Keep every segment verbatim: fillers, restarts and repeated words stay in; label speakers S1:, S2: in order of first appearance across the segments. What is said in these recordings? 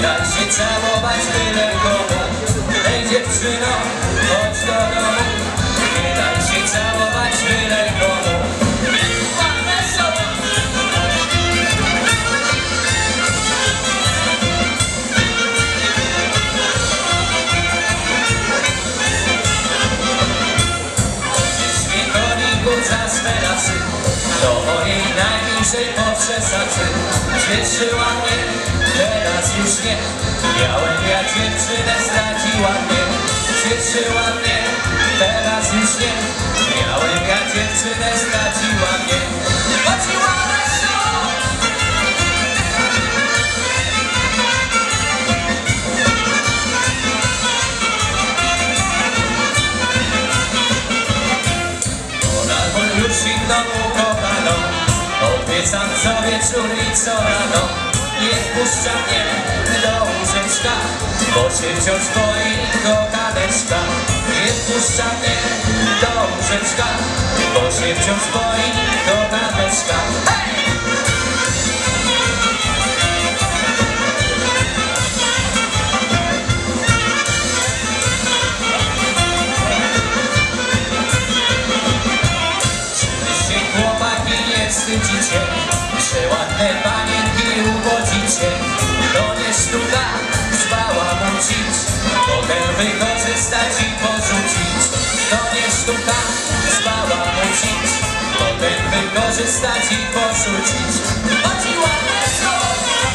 S1: Nie daj się całować byle komu. Ej dziewczyno, chodź do domu. Nie daj się całować byle komu. Do mojej najmilszej poprzesacy cieszyła mnie, teraz już nie. Miałem ja dziewczynę, straciła mnie. Cieszyła mnie, teraz już nie. Miałem ja dziewczynę, straciła mnie. Chodziła wesoło. Ona już inną ukochaną. Obiecam co wieczór i co rano. Nie wpuszcza mnie do łóżeczka, bo się wciąż boi kochaneczka. Nie wpuszcza mnie do łóżeczka, bo się wciąż boi kochaneczka. Hej! Wstydzicie, że ładne panienki uwodzicie. To nie sztuka zbałamucić, potem wykorzystać i porzucić. To nie sztuka zbałamucić, potem wykorzystać i porzucić. Chodziła wesoło.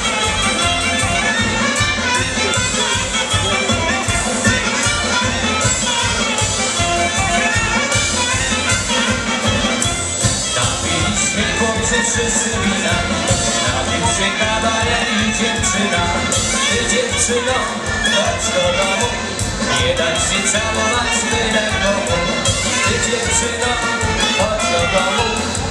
S1: Wszyscy wina, napił się kawaler i dziewczyna. Ty dziewczyno, chodź do domu. Nie daj się całować byle komu. Ty dziewczyno, chodź do domu.